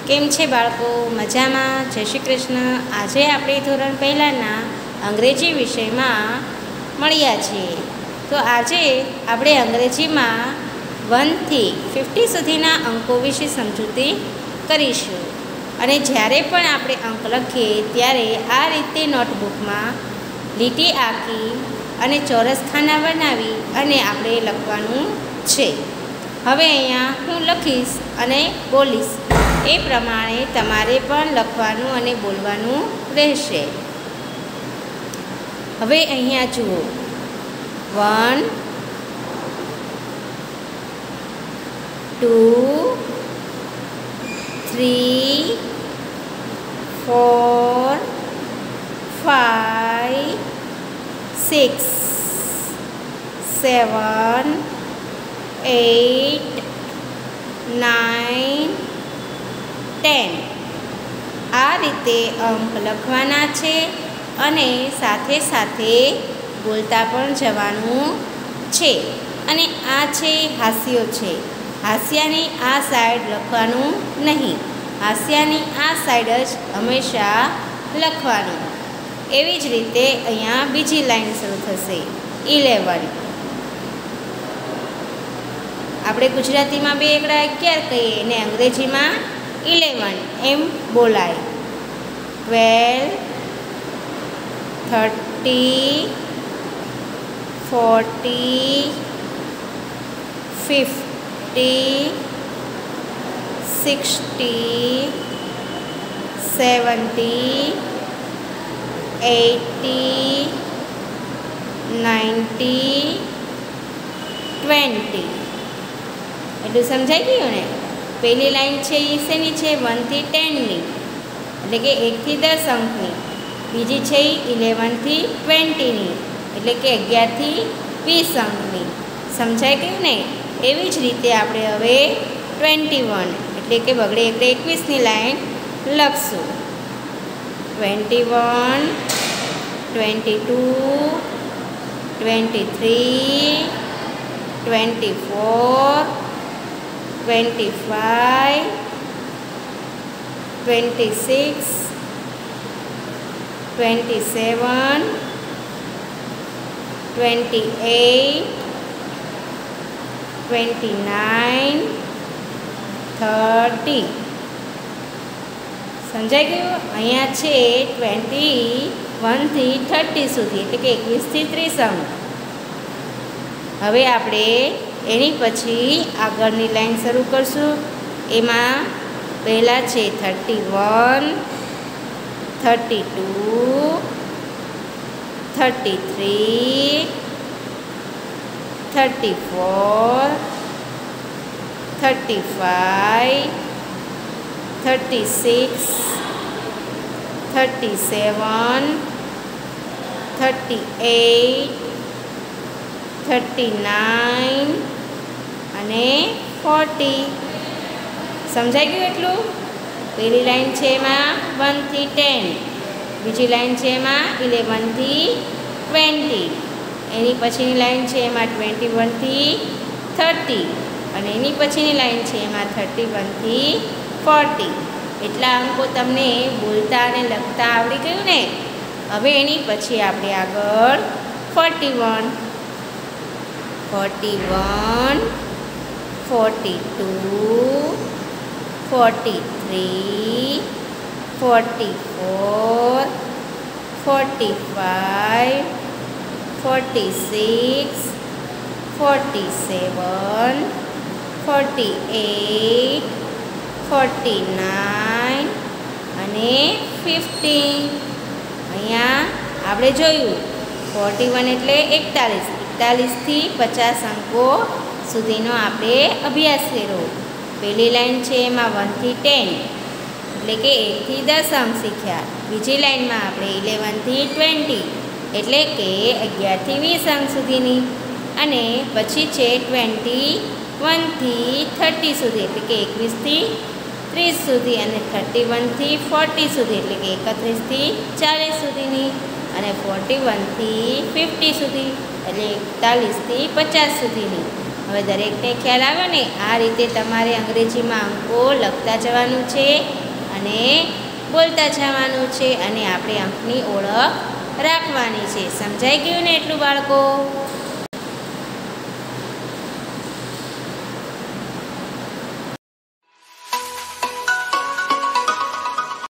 કેમ છે બાળકો? મજામાં? જય શ્રી કૃષ્ણ. આજે આપણે ધોરણ પહેલાંના અંગ્રેજી વિષયમાં મળ્યા છીએ. તો આજે આપણે અંગ્રેજીમાં 1 થી 50 સુધીના અંકો વિશે સમજૂતી કરીશું. અને જ્યારે પણ આપણે અંક લખીએ ત્યારે આ રીતે નોટબુકમાં લીટી આંકી અને ચોરસ ખાના બનાવી અને આપણે લખવાનું છે. હવે અહીંયા હું લખીશ અને બોલીશ, એ પ્રમાણે તમારે પણ લખવાનું અને બોલવાનું રહેશે. હવે અહીંયા જુઓ, 1 2 3 4 5 6 7 8 9 10 આ રીતે અંક લખવાના છે અને સાથે સાથે બોલતા પણ જવાનું છે. અને આ છે હાસ્યો છે. હાસ્યાની આ સાઈડ લખવાનું નહીં, હાસ્યાની આ સાઈડ જ હંમેશા લખવાનું. એવી જ રીતે અહીંયા બીજી લાઈન શરૂ થશે, 11. આપણે ગુજરાતીમાં 2 એકડા 11 કહીએ અને અંગ્રેજીમાં 11 એમ બોલાય. 12 30 40 50 60 70 80 90 20. એટલું સમજાઈ ગયું ને? પહેલી લાઈન છે એ શેની છે? 1 થી 10ની, એટલે કે 1 થી 10 અંકની. બીજી છે એ 11 થી 20ની, એટલે કે 11 થી 20 અંકની. સમજાઈ ગયું ને? એવી જ રીતે આપણે હવે 21 એટલે કે બગડે એટલે 21ની લાઈન લખશું. 21 22 23 24 25 26 27 28 29 30. સમજાઈ ગયું? અહીંયા છે 21 થી 30 સુધી, એટલે કે 21 થી 30 અંક. હવે આપણે એની પછી આગળની લાઈન શરૂ કરશું. એમાં પહેલાં છે 31 32 33 34 35 36 37 38 39 અને 40. સમજાઈ ગયું એટલું? પહેલી લાઈન છે એમાં 1 થી 10, બીજી લાઈન છે એમાં 11 થી 20, એની પછીની લાઈન છે એમાં 21 થી 30 અને એની પછીની લાઈન છે એમાં 31 થી 40. એટલા અંકો તમને બોલતા અને લખતા આવડી ગયું ને? હવે એની પછી આપણે આગળ 41 41 42 43 44 45 46 47 48 49 અને 50. અહીંયા આપણે જોયું 41 એટલે 41, 41 થી 50 અંકો સુધીનો આપણે અભ્યાસ કર્યો. પહેલી લાઈન છે એમાં 1 થી 10 એટલે કે 1 થી 10 અંક શીખ્યા. બીજી લાઈનમાં આપણે 11 થી 20 એટલે કે 11 થી 20 અંક સુધીની. અને પછી છે 21 થી 30 સુધી એટલે કે 21 થી 30 સુધી, અને 31 થી 40 સુધી એટલે કે 31 થી 40 સુધીની, અને 41 થી 50 સુધી એટલે 41 થી 50 સુધીની. હવે દરેકને ખ્યાલ આવ્યો ને? આ રીતે તમારે અંગ્રેજીમાં અંકો લખતા જવાનું છે અને બોલતા જવાનું છે અને આપણે અંકની ઓળખ રાખવાની છે. સમજાઈ ગયું ને એટલું બાળકો?